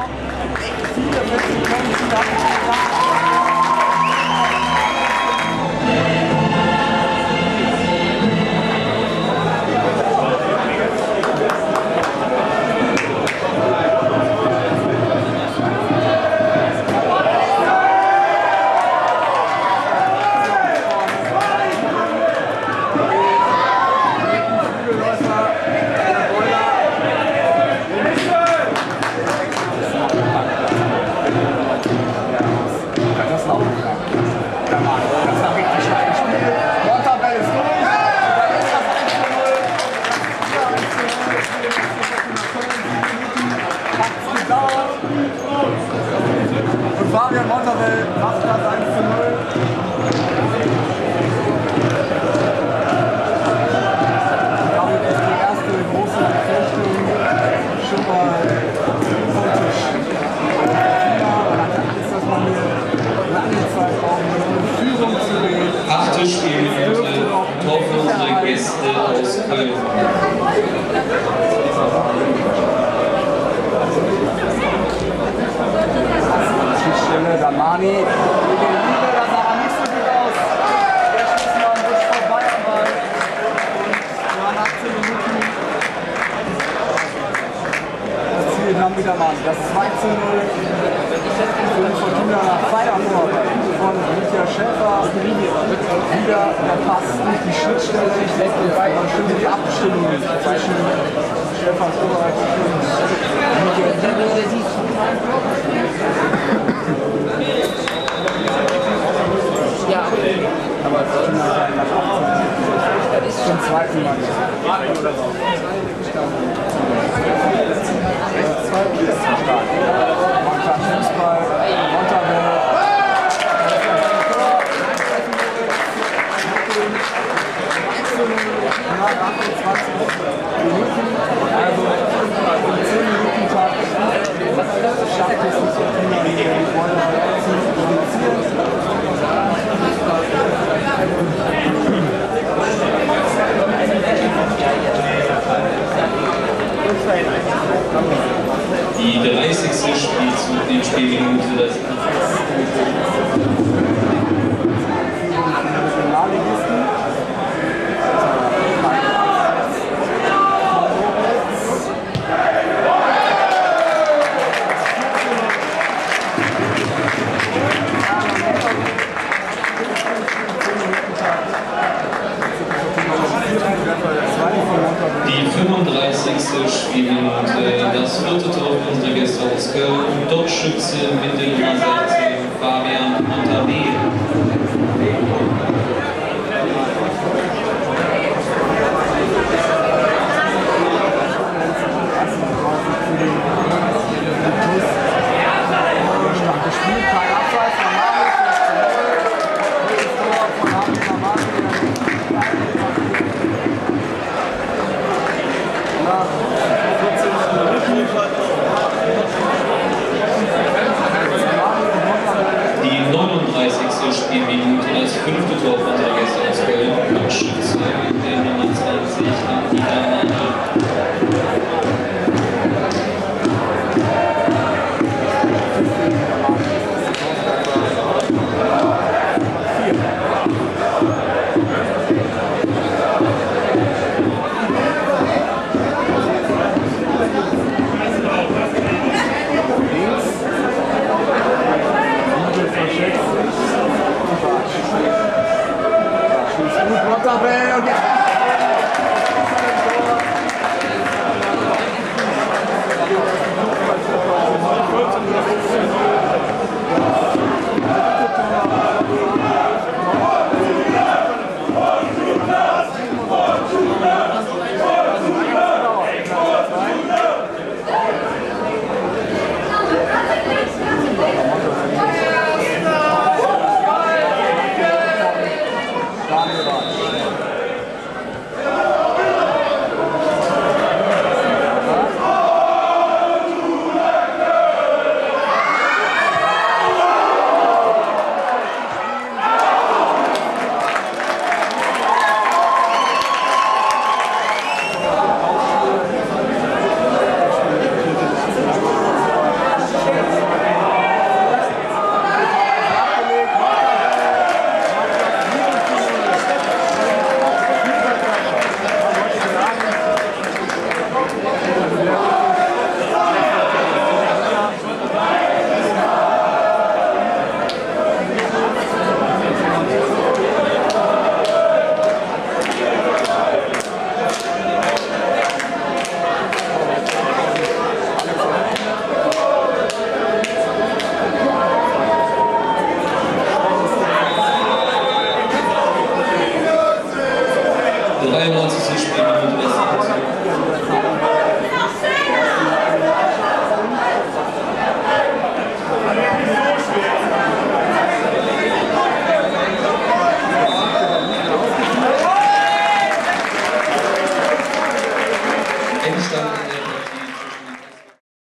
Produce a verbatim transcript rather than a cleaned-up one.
Und Fabian Monterell macht das eins zu null. Damit ist die erste große Befürchtung schon mal politisch. Ist, dass man hier lange Zeit braucht, um eine Führung zu wählen. Achte Spielminute, Tor für unsere Gäste aus Köln. Damani, gegen Liebe, das sah nicht so gut aus. Der schießt mal ein bisschen vorbei am Ball. Und nach achtzehn Minuten das Ziel dann wieder Mann. Das zwei zu null für die Fortuna nach Feierabend von Michael Schäfer. Wieder der Pass durch die Schnittstelle. Ich denke, dann stimmt die Abstimmung zwischen Schäfer und Oberreich und Michael Schäfer. Ja, aber es ist zum zweiten Mal. Zwei Bier ist zu stark. Montan Fußball, Monterwelle. Nach achtundzwanzig Minuten, also in zehn Minuten Tag, schafft es nicht so viel, wie wir wollen, zu produzieren. Die dreißigste Spielzug, die Spielminute, das die fünfunddreißigste Spielminute, das vierte Tor für unsere Gäste aus Köln, Torschütze mit dem